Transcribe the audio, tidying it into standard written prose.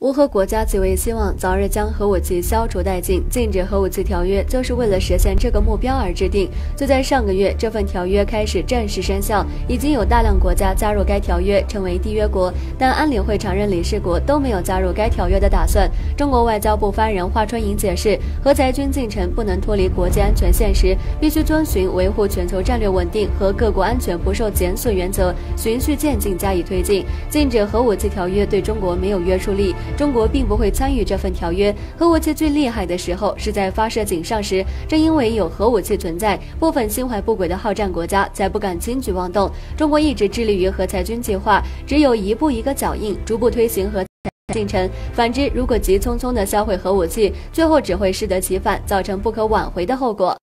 无核国家极为希望早日将核武器消除殆尽，禁止核武器条约就是为了实现这个目标而制定。就在上个月，这份条约开始正式生效，已经有大量国家加入该条约，成为缔约国，但安理会常任理事国都没有加入该条约的打算。中国外交部发言人华春莹解释，核裁军进程不能脱离国际安全现实，必须遵循维护全球战略稳定和各国安全不受减损原则，循序渐进加以推进。禁止核武器条约对中国没有约束力。中国并不会参与这份条约。核武器最厉害的时候是在发射井上时，正因为有核武器存在，部分心怀不轨的好战国家才不敢轻举妄动。中国一直致力于核裁军计划，只有一步一个脚印，逐步推行核进程。反之，如果急匆匆地销毁核武器，最后只会适得其反，造成不可挽回的后果。